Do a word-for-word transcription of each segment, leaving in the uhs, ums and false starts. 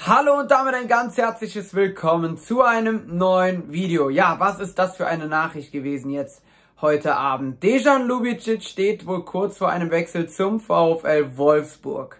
Hallo und damit ein ganz herzliches Willkommen zu einem neuen Video. Ja, was ist das für eine Nachricht gewesen jetzt heute Abend? Dejan Ljubicic steht wohl kurz vor einem Wechsel zum VfL Wolfsburg.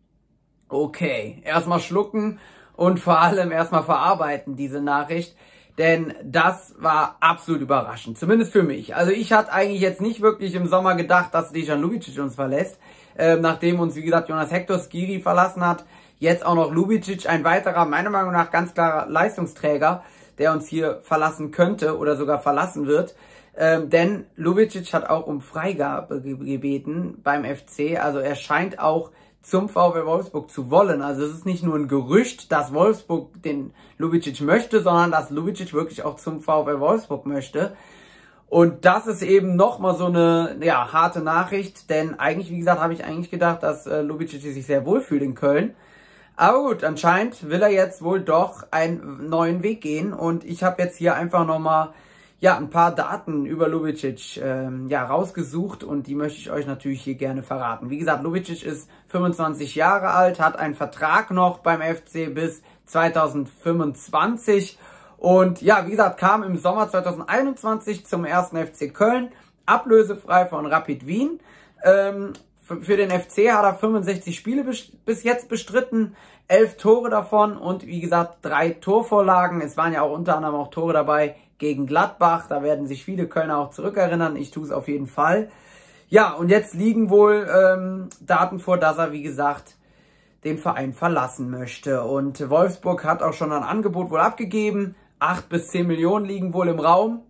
Okay, erstmal schlucken und vor allem erstmal verarbeiten diese Nachricht, denn das war absolut überraschend, zumindest für mich. Also ich hatte eigentlich jetzt nicht wirklich im Sommer gedacht, dass Dejan Ljubicic uns verlässt, äh, nachdem uns, wie gesagt, Jonas Hector Skiri verlassen hat. Jetzt auch noch Ljubicic, ein weiterer, meiner Meinung nach ganz klarer Leistungsträger, der uns hier verlassen könnte oder sogar verlassen wird. Ähm, denn Ljubicic hat auch um Freigabe ge gebeten beim F C. Also er scheint auch zum VfL Wolfsburg zu wollen. Also es ist nicht nur ein Gerücht, dass Wolfsburg den Ljubicic möchte, sondern dass Ljubicic wirklich auch zum VfL Wolfsburg möchte. Und das ist eben nochmal so eine ja, harte Nachricht, denn eigentlich, wie gesagt, habe ich eigentlich gedacht, dass äh, Ljubicic sich sehr wohlfühlt in Köln. Aber gut, anscheinend will er jetzt wohl doch einen neuen Weg gehen und ich habe jetzt hier einfach nochmal ja, ein paar Daten über Ljubicic ähm, ja, rausgesucht und die möchte ich euch natürlich hier gerne verraten. Wie gesagt, Ljubicic ist fünfundzwanzig Jahre alt, hat einen Vertrag noch beim F C bis zweitausendfünfundzwanzig und ja, wie gesagt, kam im Sommer zweitausendeinundzwanzig zum ersten F C Köln, ablösefrei von Rapid Wien. Ähm, Für den F C hat er fünfundsechzig Spiele bis jetzt bestritten, elf Tore davon und wie gesagt drei Torvorlagen. Es waren ja auch unter anderem auch Tore dabei gegen Gladbach, da werden sich viele Kölner auch zurückerinnern, ich tue es auf jeden Fall. Ja, und jetzt liegen wohl ähm, Daten vor, dass er wie gesagt den Verein verlassen möchte. Und Wolfsburg hat auch schon ein Angebot wohl abgegeben, acht bis zehn Millionen liegen wohl im Raum.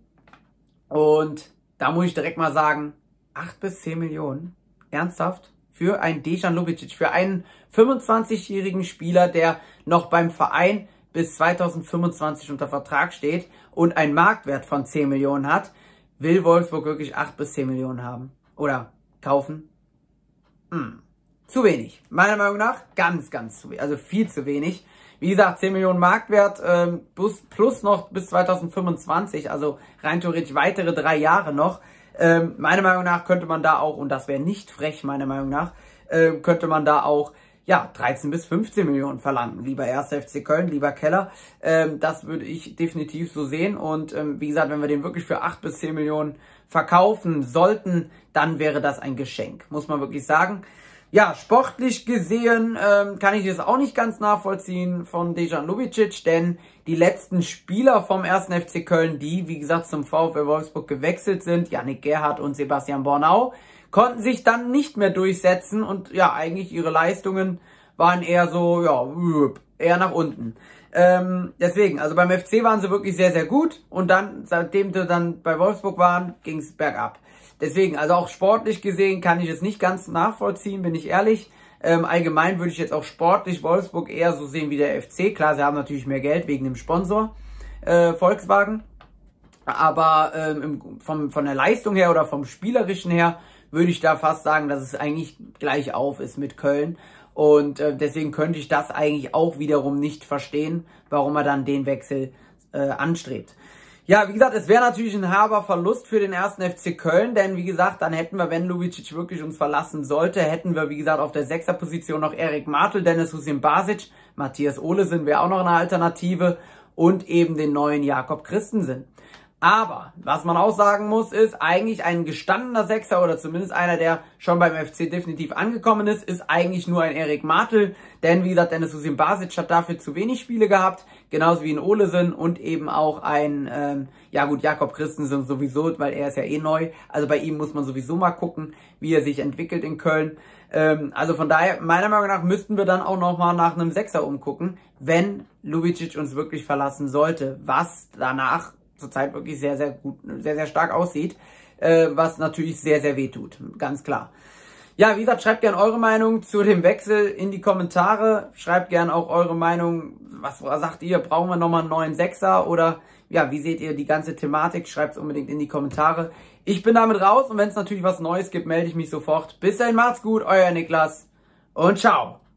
Und da muss ich direkt mal sagen, acht bis zehn Millionen? Ernsthaft? Für einen Dejan Ljubicic, für einen fünfundzwanzigjährigen Spieler, der noch beim Verein bis zweitausendfünfundzwanzig unter Vertrag steht und einen Marktwert von zehn Millionen hat, will Wolfsburg wirklich acht bis zehn Millionen haben? Oder kaufen? Hm. Zu wenig. Meiner Meinung nach ganz, ganz zu wenig. Also viel zu wenig. Wie gesagt, zehn Millionen Marktwert ähm, plus, plus noch bis zweitausendfünfundzwanzig, also rein theoretisch weitere drei Jahre noch. Ähm, meiner Meinung nach könnte man da auch, und das wäre nicht frech, meiner Meinung nach, äh, könnte man da auch, ja, dreizehn bis fünfzehn Millionen verlangen. Lieber erster F C Köln, lieber Keller. Ähm, das würde ich definitiv so sehen. Und ähm, wie gesagt, wenn wir den wirklich für acht bis zehn Millionen verkaufen sollten, dann wäre das ein Geschenk, muss man wirklich sagen. Ja, sportlich gesehen ähm, kann ich das auch nicht ganz nachvollziehen von Dejan Ljubicic, denn die letzten Spieler vom ersten F C Köln, die, wie gesagt, zum VfL Wolfsburg gewechselt sind, Yannick Gerhardt und Sebastian Bornau, konnten sich dann nicht mehr durchsetzen und ja, eigentlich ihre Leistungen waren eher so, ja, eher nach unten. Ähm, deswegen, also beim F C waren sie wirklich sehr, sehr gut und dann, seitdem sie dann bei Wolfsburg waren, ging es bergab. Deswegen, also auch sportlich gesehen kann ich es nicht ganz nachvollziehen, bin ich ehrlich. Ähm, allgemein würde ich jetzt auch sportlich Wolfsburg eher so sehen wie der F C. Klar, sie haben natürlich mehr Geld wegen dem Sponsor, äh, Volkswagen. Aber ähm, im, vom, von der Leistung her oder vom Spielerischen her würde ich da fast sagen, dass es eigentlich gleich auf ist mit Köln. Und äh, deswegen könnte ich das eigentlich auch wiederum nicht verstehen, warum er dann den Wechsel äh, anstrebt. Ja, wie gesagt, es wäre natürlich ein herber Verlust für den ersten F C Köln, denn wie gesagt, dann hätten wir, wenn Ljubicic wirklich uns verlassen sollte, hätten wir, wie gesagt, auf der Sechserposition noch Erik Martel, Dennis Husin Basic, Matthias Olesen wäre auch noch eine Alternative und eben den neuen Jakob Christensen. Aber, was man auch sagen muss, ist, eigentlich ein gestandener Sechser oder zumindest einer, der schon beim F C definitiv angekommen ist, ist eigentlich nur ein Erik Martel. Denn, wie gesagt, Dennis Husin Basic hat dafür zu wenig Spiele gehabt, genauso wie ein Olesen und eben auch ein, ähm, ja gut, Jakob Christensen sowieso, weil er ist ja eh neu. Also bei ihm muss man sowieso mal gucken, wie er sich entwickelt in Köln. Ähm, also von daher, meiner Meinung nach, müssten wir dann auch nochmal nach einem Sechser umgucken, wenn Ljubicic uns wirklich verlassen sollte, was danach zurzeit wirklich sehr, sehr gut, sehr, sehr stark aussieht, äh, was natürlich sehr, sehr weh tut, ganz klar. Ja, wie gesagt, schreibt gerne eure Meinung zu dem Wechsel in die Kommentare, schreibt gerne auch eure Meinung, was sagt ihr, brauchen wir nochmal einen neuen Sechser oder ja, wie seht ihr die ganze Thematik, schreibt es unbedingt in die Kommentare. Ich bin damit raus und wenn es natürlich was Neues gibt, melde ich mich sofort. Bis dahin, macht's gut, euer Niklas und ciao!